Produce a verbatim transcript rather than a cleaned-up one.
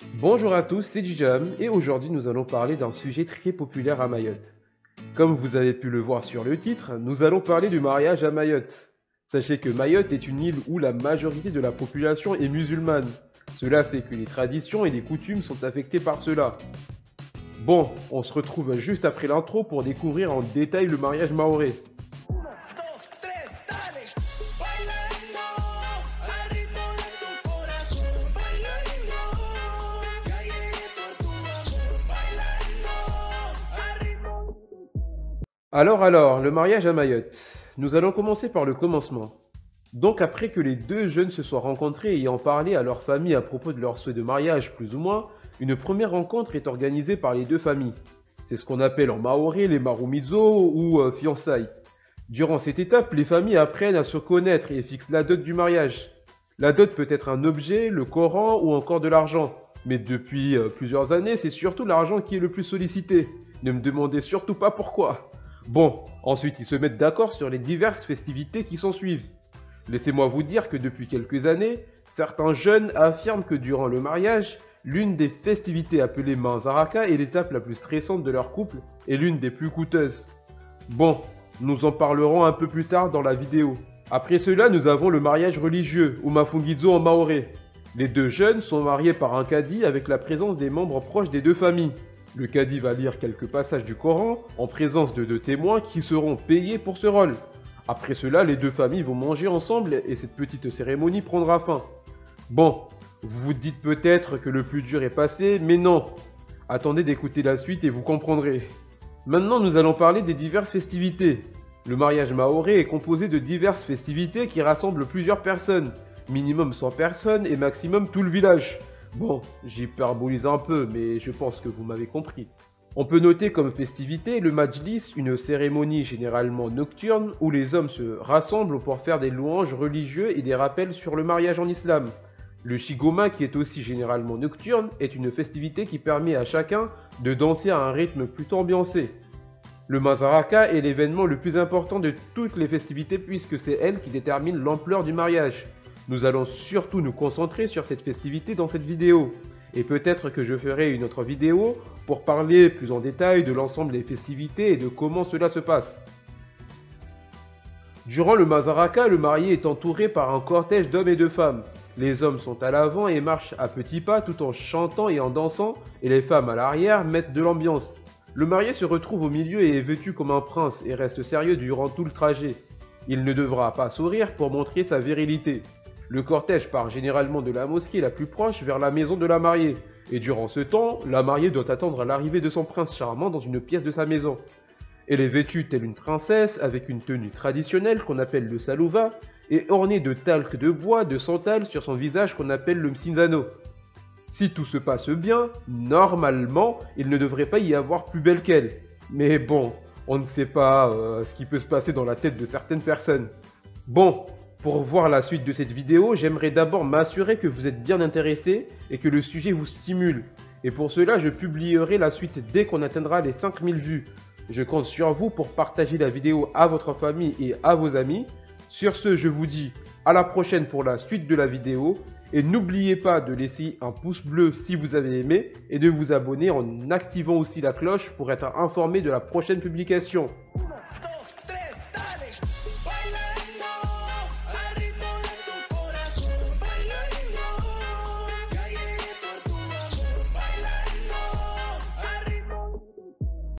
Bonjour à tous, c'est Djam et aujourd'hui nous allons parler d'un sujet très populaire à Mayotte. Comme vous avez pu le voir sur le titre, nous allons parler du mariage à Mayotte. Sachez que Mayotte est une île où la majorité de la population est musulmane. Cela fait que les traditions et les coutumes sont affectées par cela. Bon, on se retrouve juste après l'intro pour découvrir en détail le mariage mahorais. Alors alors, le mariage à Mayotte. Nous allons commencer par le commencement. Donc après que les deux jeunes se soient rencontrés et ayant parlé à leur famille à propos de leur souhait de mariage plus ou moins, une première rencontre est organisée par les deux familles. C'est ce qu'on appelle en maoré les marumizo ou euh, fiançailles. Durant cette étape, les familles apprennent à se connaître et fixent la dot du mariage. La dot peut être un objet, le Coran ou encore de l'argent. Mais depuis euh, plusieurs années, c'est surtout l'argent qui est le plus sollicité. Ne me demandez surtout pas pourquoi. Bon, ensuite ils se mettent d'accord sur les diverses festivités qui s'ensuivent. Laissez-moi vous dire que depuis quelques années, certains jeunes affirment que durant le mariage, l'une des festivités appelées Manzaraka est l'étape la plus stressante de leur couple et l'une des plus coûteuses. Bon, nous en parlerons un peu plus tard dans la vidéo. Après cela, nous avons le mariage religieux, ou Mafungizo en maoré. Les deux jeunes sont mariés par un cadi avec la présence des membres proches des deux familles. Le cadi va lire quelques passages du Coran en présence de deux témoins qui seront payés pour ce rôle. Après cela, les deux familles vont manger ensemble et cette petite cérémonie prendra fin. Bon, vous vous dites peut-être que le plus dur est passé, mais non. Attendez d'écouter la suite et vous comprendrez. Maintenant, nous allons parler des diverses festivités. Le mariage mahorais est composé de diverses festivités qui rassemblent plusieurs personnes, minimum cent personnes et maximum tout le village. Bon, j'hyperbolise un peu, mais je pense que vous m'avez compris. On peut noter comme festivité le Majlis, une cérémonie généralement nocturne où les hommes se rassemblent pour faire des louanges religieuses et des rappels sur le mariage en islam. Le Shigoma, qui est aussi généralement nocturne, est une festivité qui permet à chacun de danser à un rythme plutôt ambiancé. Le Mazaraka est l'événement le plus important de toutes les festivités puisque c'est elle qui détermine l'ampleur du mariage. Nous allons surtout nous concentrer sur cette festivité dans cette vidéo. Et peut-être que je ferai une autre vidéo pour parler plus en détail de l'ensemble des festivités et de comment cela se passe. Durant le Mazaraka, le marié est entouré par un cortège d'hommes et de femmes. Les hommes sont à l'avant et marchent à petits pas tout en chantant et en dansant, et les femmes à l'arrière mettent de l'ambiance. Le marié se retrouve au milieu et est vêtu comme un prince et reste sérieux durant tout le trajet. Il ne devra pas sourire pour montrer sa virilité. Le cortège part généralement de la mosquée la plus proche vers la maison de la mariée, et durant ce temps, la mariée doit attendre l'arrivée de son prince charmant dans une pièce de sa maison. Elle est vêtue telle une princesse avec une tenue traditionnelle qu'on appelle le salouva, et ornée de talc de bois de santal sur son visage qu'on appelle le msinzano. Si tout se passe bien, normalement, il ne devrait pas y avoir plus belle qu'elle. Mais bon, on ne sait pas euh, ce qui peut se passer dans la tête de certaines personnes. Bon, pour voir la suite de cette vidéo, j'aimerais d'abord m'assurer que vous êtes bien intéressé et que le sujet vous stimule. Et pour cela, je publierai la suite dès qu'on atteindra les cinq mille vues. Je compte sur vous pour partager la vidéo à votre famille et à vos amis. Sur ce, je vous dis à la prochaine pour la suite de la vidéo. Et n'oubliez pas de laisser un pouce bleu si vous avez aimé et de vous abonner en activant aussi la cloche pour être informé de la prochaine publication.